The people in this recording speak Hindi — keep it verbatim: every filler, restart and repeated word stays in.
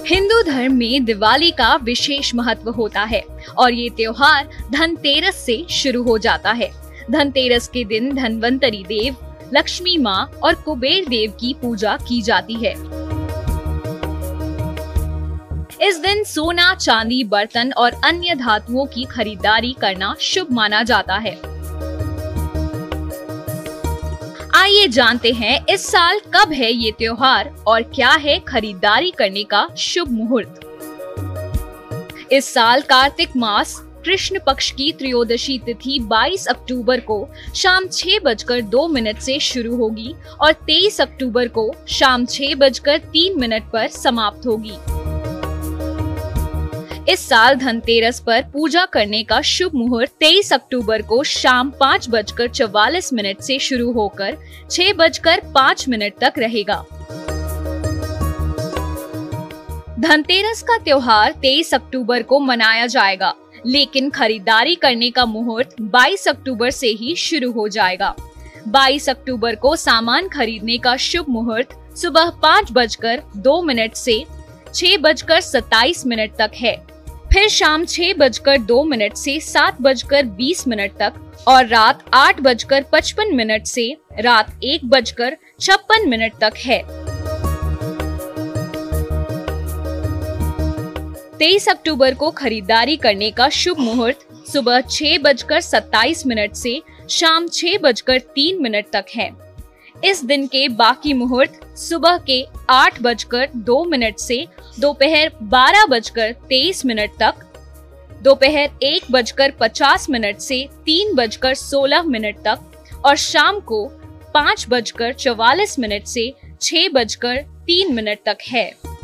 हिंदू धर्म में दिवाली का विशेष महत्व होता है और ये त्योहार धनतेरस से शुरू हो जाता है। धनतेरस के दिन धनवंतरी देव, लक्ष्मी माँ और कुबेर देव की पूजा की जाती है। इस दिन सोना, चांदी, बर्तन और अन्य धातुओं की खरीदारी करना शुभ माना जाता है। आइए जानते हैं इस साल कब है ये त्योहार और क्या है खरीदारी करने का शुभ मुहूर्त। इस साल कार्तिक मास कृष्ण पक्ष की त्रयोदशी तिथि बाईस अक्टूबर को शाम छह बजकर दो मिनट से शुरू होगी और तेईस अक्टूबर को शाम छह बजकर तीन मिनट पर समाप्त होगी। इस साल धनतेरस पर पूजा करने का शुभ मुहूर्त तेईस अक्टूबर को शाम पाँच बजकर चौवालीस मिनट से शुरू होकर छह बजकर पाँच मिनट तक रहेगा। धनतेरस का त्योहार तेईस अक्टूबर को मनाया जाएगा, लेकिन खरीदारी करने का मुहूर्त बाईस अक्टूबर से ही शुरू हो जाएगा। बाईस अक्टूबर को सामान खरीदने का शुभ मुहूर्त सुबह पाँच बजकर दो मिनट से छह बजकर सत्ताईस मिनट तक है, फिर शाम छह बजकर दो मिनट से सात बजकर बीस मिनट तक और रात आठ बजकर पचपन मिनट से रात एक बजकर छप्पन मिनट तक है। तेईस अक्टूबर को खरीदारी करने का शुभ मुहूर्त सुबह छह बजकर सत्ताईस मिनट से शाम छह बजकर तीन मिनट तक है। इस दिन के बाकी मुहूर्त सुबह के आठ बजकर दो मिनट से दोपहर बारह बजकर तेईस मिनट तक, दोपहर एक बजकर पचास मिनट से तीन बजकर सोलह मिनट तक और शाम को पाँच बजकर चौवालीस मिनट से छह बजकर तीन मिनट तक है।